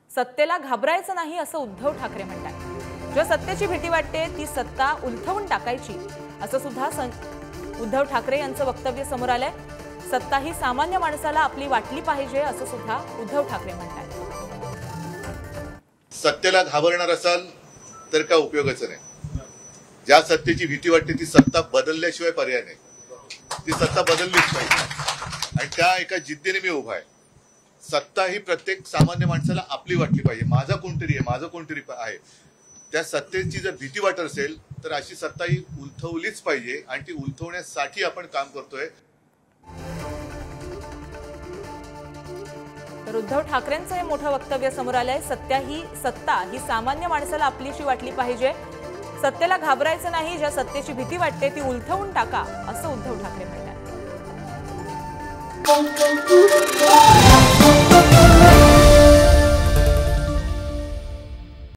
सत्तेला घाबरायचं नाही असं उद्धव ठाकरे म्हणतात। जो सत्तेची भीती वाटते ती सत्ता उलथवून टाकायची असं सुद्धा उद्धव ठाकरे यांचं वक्तव्य समोर आलंय। सत्ता ही सामान्य माणसाला आपली वाटली पाहिजे असं सुद्धा उद्धव ठाकरे म्हणतात। सत्तेला घाबरणार असाल तर काय उपयोगाचं नाही। ज्या सत्तेची भीती वाटते ती सत्ता बदलल्याशिवाय पर्याय नाही। ती सत्ता बदललीच पाहिजे आणि त्या एका जिद्दीने मी उभा आहे। सत्ता ही प्रत्येक सामान्य माणसाला आपली वाटली पाहिजे। माझा कोणतरी आहे, माझं कोणतरी आहे, त्या सत्तेची जर भीती वाटत असेल तर अशी सत्ता ही उलथवलीच पाहिजे आणि ती उलथवण्यासाठी आपण काम करतोय। तर उद्धव ठाकरेंचं हे मोठं वक्तव्य समोर आलंय। सत्ता ही सामान्य माणसाला आपलीशी वाटली पाहिजे। सत्तेला घाबरायचं नाही, ज्या सत्तेची भीती वाटते ती उलथवून टाका असं उद्धव ठाकरे म्हणतात।